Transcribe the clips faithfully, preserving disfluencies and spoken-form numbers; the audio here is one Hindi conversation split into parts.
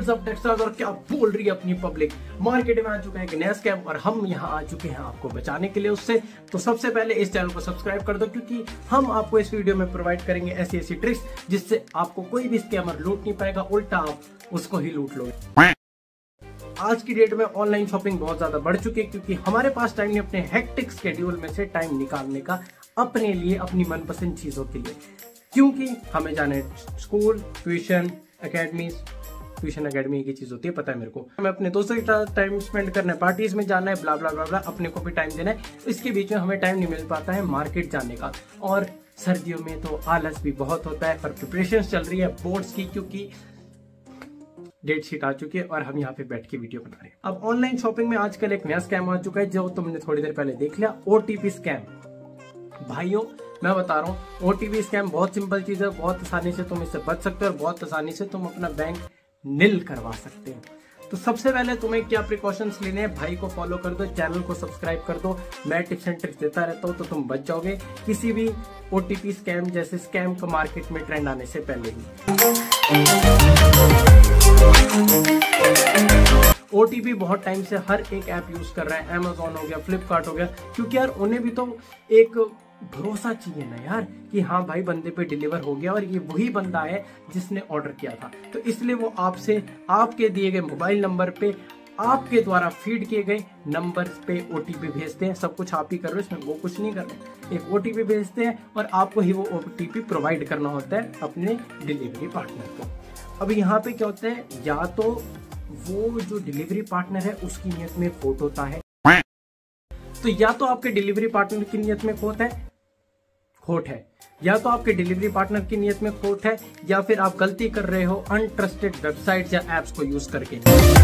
व्हाट्स अप टेक्सटाइल्स, और क्या बोल रही है अपनी पब्लिक। मार्केट में आ चुका है एक नया स्कैम और हम यहाँ आ चुके हैं आपको बचाने के लिए उससे। तो सबसे पहले इस चैनल को सब्सक्राइब कर दो, क्योंकि हम आपको इस वीडियो में प्रोवाइड करेंगे ऐसी ऐसी ट्रिक्स जिससे आपको कोई भी स्कैमर लूट नहीं पाएगा, उल्टा आप उसको ही लूट लोगे। आज की डेट में ऑनलाइन शॉपिंग बहुत ज्यादा बढ़ चुकी है, क्योंकि हमारे पास टाइम नहीं अपने हेक्टिक स्केड्यूल में से टाइम निकालने का अपने लिए, अपनी मनपसंद चीजों के लिए। क्योंकि हमें जाने school, tuition, academy, tuition academy की चीज होती है, पता है मेरे को। हमें अपने दोस्तों के साथ टाइम स्पेंड करना है, पार्टीज में जाना है, ब्ला ब्ला ब्ला ब्ला, अपने को भी टाइम देना है। इसके बीच में हमें टाइम नहीं मिल पाता है मार्केट जाने का। और सर्दियों में तो आलस भी बहुत होता है, पर प्रिपरेशन चल रही है बोर्ड्स की, क्योंकि डेट शीट आ चुकी है और हम यहाँ पे बैठ के वीडियो बना रहे हैं। अब ऑनलाइन शॉपिंग में आजकल एक नया स्कैम आ चुका है, जो तुमने थोड़ी देर पहले देख लिया, ओटीपी स्कैम। भाइयों मैं बता रहा हूँ, ओटीपी स्कैम बहुत सिंपल चीज है, बहुत आसानी से तुम इससे बच सकते हो और बहुत आसानी से तुम अपना बैंक नील करवा सकते हो। तो सबसे पहले तुम्हें क्या प्रिकॉशंस लेने हैं, भाई को फॉलो कर दो, चैनल को सब्सक्राइब कर दो। मैं टिप्स एंड ट्रिक्स देता रहता हूँ, तो तुम बच जाओगे किसी भी ओटीपी स्कैम जैसे स्कैम का मार्केट में ट्रेंड आने से पहले ही। ओटीपी बहुत टाइम से हर एक ऐप यूज कर रहा है, अमेजोन हो गया, फ्लिपकार्ट हो गया, क्योंकि यार उन्हें भी तो एक भरोसा चाहिए ना यार कि हाँ भाई बंदे पे डिलीवर हो गया और ये वही बंदा है जिसने ऑर्डर किया था। तो इसलिए वो आपसे आपके दिए गए मोबाइल नंबर पे आपके द्वारा फीड किए गए नंबर पे ओटीपी भेजते हैं। सब कुछ आप ही कर रहे हो, इसमें वो कुछ नहीं कर रहे। एक ओटीपी भेजते हैं और आपको ही वो ओटीपी प्रोवाइड करना होता है अपने डिलीवरी पार्टनर को। अब यहाँ पे क्या होता है, या तो वो जो डिलीवरी पार्टनर है उसकी नियत में खोट होता है, तो या तो आपके डिलीवरी पार्टनर की नियत में खोट है खोट है या तो आपके डिलीवरी पार्टनर की नियत में खोट है, या फिर आप गलती कर रहे हो अनट्रस्टेड वेबसाइट्स या एप्स को यूज करके।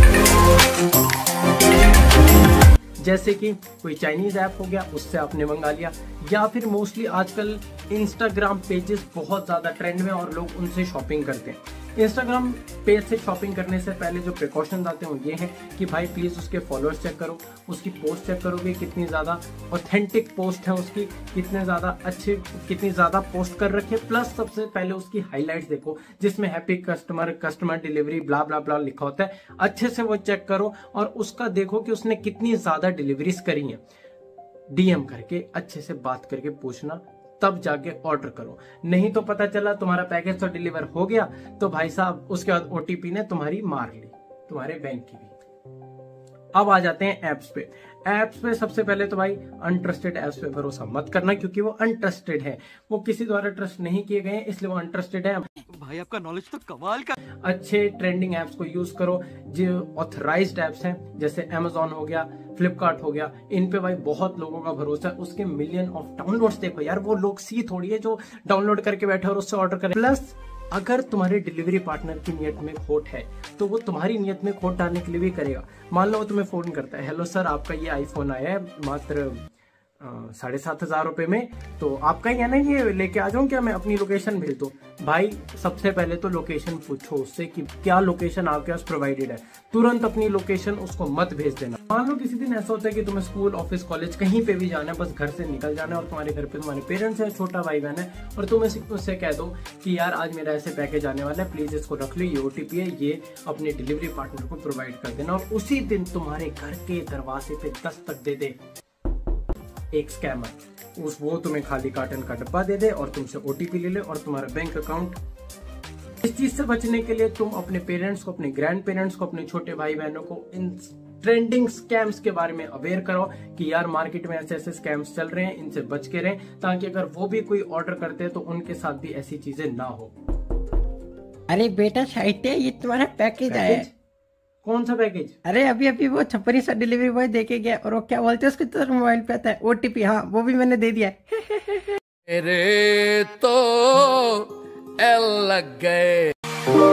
जैसे कि कोई चाइनीज ऐप हो गया, उससे आपने मंगा लिया, या फिर मोस्टली आजकल इंस्टाग्राम पेजेस बहुत ज्यादा ट्रेंड में और लोग उनसे शॉपिंग करते हैं। इंस्टाग्राम पेज से शॉपिंग करने से पहले जो प्रिकॉशंस आते हैं वो ये है कि भाई प्लीज उसके फॉलोअर्स चेक करो, उसकी पोस्ट चेक करोगे कितनी ज्यादा ऑथेंटिक पोस्ट है उसकी, कितने ज्यादा अच्छे, कितनी ज्यादा पोस्ट कर रखे, प्लस सबसे पहले उसकी हाईलाइट्स देखो जिसमें happy customer, customer delivery, blah blah blah लिखा होता है। अच्छे से वो चेक करो और उसका देखो कि उसने कितनी ज्यादा डिलीवरीज करी है। डीएम करके अच्छे से बात करके पूछना, तब जाके ऑर्डर करो। नहीं तो पता चला तुम्हारा पैकेज तो डिलीवर हो गया, तो भाई साहब उसके बाद ओटीपी ने तुम्हारी मार ली, तुम्हारे बैंक की भी। अब आ जाते हैं एप्स पे। एप्स पे सबसे पहले तो भाई अनट्रस्टेड एप्स पे भरोसा मत करना, क्योंकि वो अनट्रस्टेड है, वो किसी द्वारा ट्रस्ट नहीं किए गए हैं, इसलिए वो अनट्रस्टेड है। भाई आपका नॉलेज तो कमाल का। अच्छे ट्रेंडिंग एप्स को यूज करो, जो ऑथराइज्ड एप्स हैं, जैसे अमेजोन हो गया, फ्लिपकार्ट हो गया, इन पे भाई बहुत लोगों का भरोसा है। उसके मिलियन ऑफ डाउनलोड्स देखो यार, वो लोग सी थोड़ी है जो डाउनलोड करके बैठे और उससे ऑर्डर करें। प्लस अगर तुम्हारे डिलीवरी पार्टनर की नियत में खोट है तो वो तुम्हारी नियत में खोट डालने के लिए भी करेगा। मान लो वो तुम्हें फोन करता है, हेलो सर आपका ये आईफोन आया है मात्र साढ़े सात हजार रुपए में, तो आपका ही है ना, ये लेके आ जाऊं क्या, मैं अपनी लोकेशन भेज दूं। भाई सबसे पहले तो लोकेशन पूछो उससे कि क्या लोकेशन आपके पास प्रोवाइडेड है, तुरंत अपनी लोकेशन उसको मत भेज देना। मान लो किसी दिन ऐसा होता है कि तुम्हें स्कूल, ऑफिस, कॉलेज कहीं पे भी जाना है, बस घर से निकल जाना है और तुम्हारे घर पे तुम्हारे पेरेंट्स है, छोटा भाई बहन है, और तुम उससे कह दो कि यार आज मेरा ऐसे पैकेज आने वाला है, प्लीज इसको रख लो, ये ओटीपी है, ये अपने डिलीवरी पार्टनर को प्रोवाइड कर देना, और उसी दिन तुम्हारे घर के दरवाजे पे दस्तक दे दे एक स्कैमर, उस वो तुम्हें खाली कार्टन का डब्बा दे दे और तुमसे ओटीपी ले ले और तुम्हारा बैंक अकाउंट। इस चीज से बचने के लिए तुम अपने पेरेंट्स को, अपने ग्रैंड पेरेंट्स को, अपने छोटे भाई बहनों को इन ट्रेंडिंग स्कैम्स के बारे में अवेयर करो कि यार मार्केट में ऐसे ऐसे स्कैम्स चल रहे हैं, इनसे बच के रहें, ताकि अगर वो भी कोई ऑर्डर करते हैं तो उनके साथ भी ऐसी चीजें ना हो। अरे बेटा साहित्य, ये तुम्हारा पैकेज आया है। कौन सा पैकेज? अरे अभी अभी वो छपरी सा डिलीवरी बॉय देके गया और वो क्या बोलते हैं उसके तो मोबाइल पे आता है ओटीपी, हाँ वो भी मैंने दे दिया है। अरे तो एल लग गए।